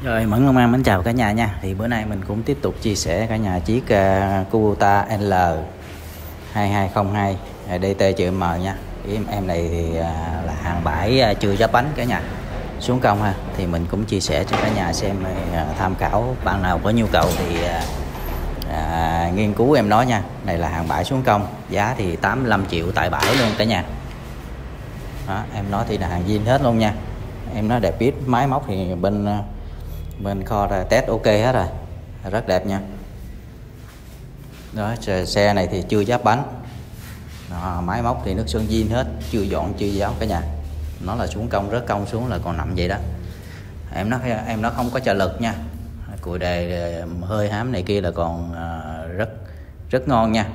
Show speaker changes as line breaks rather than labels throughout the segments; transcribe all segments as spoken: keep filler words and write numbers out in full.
Rồi, Mẫn Long An mến chào cả nhà nha. Thì bữa nay mình cũng tiếp tục chia sẻ cả nhà chiếc uh, Kubota L hai hai không hai đê tê chữ M nha. Cái em này thì uh, là hàng bãi uh, chưa giáp bánh cả nhà, xuống công ha. Thì mình cũng chia sẻ cho cả nhà xem, uh, tham khảo, bạn nào có nhu cầu thì uh, uh, nghiên cứu em nói nha. Này là hàng bãi xuống công, giá thì tám mươi lăm triệu tại bãi luôn cả nhà. Đó, em nói thì là hàng zin hết luôn nha. Em nói đẹp biết, máy móc thì bên uh, bên kho ra test ok hết rồi, rất đẹp nha. Đó, xe này thì chưa giáp bánh. Đó, máy móc thì nước sơn zin hết, chưa dọn chưa giáo cả nhà. Nó là xuống công, rớt công xuống là còn nằm vậy đó. Em nó em nó không có trợ lực nha. Cùi đề hơi hám này kia là còn uh, rất rất ngon nha.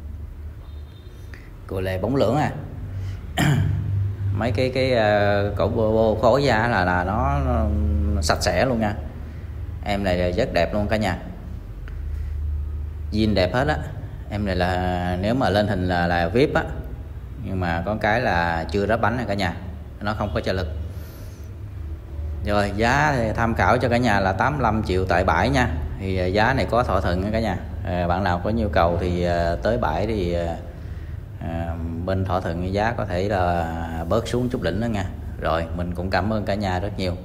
Cùi lề bóng lưỡng à. Mấy cái cái uh, cậu bô, bô khối da là là nó, nó sạch sẽ luôn nha. Em này rất đẹp luôn cả nhà, zin đẹp hết á. Em này là nếu mà lên hình là, là víp á, nhưng mà có cái là chưa ráp bánh này cả nhà, nó không có trợ lực. Rồi giá thì tham khảo cho cả nhà là tám mươi lăm triệu tại bãi nha. Thì giá này có thỏa thuận cả nhà. À, bạn nào có nhu cầu thì tới bãi thì à, bên thỏa thuận giá có thể là bớt xuống chút đỉnh đó nha. Rồi mình cũng cảm ơn cả nhà rất nhiều.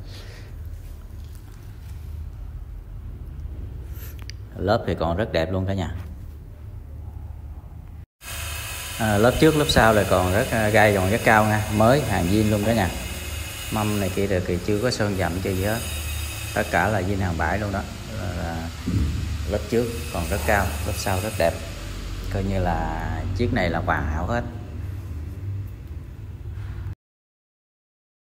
Lớp thì còn rất đẹp luôn cả nhà. À, lớp trước lớp sau là còn rất gai, còn rất cao nha, mới hàng zin luôn cả nhà. Mâm này kia thì chưa có sơn dặm chưa gì hết, tất cả là zin hàng bãi luôn đó. Là lớp trước còn rất cao, lớp sau rất đẹp, coi như là chiếc này là hoàn hảo hết.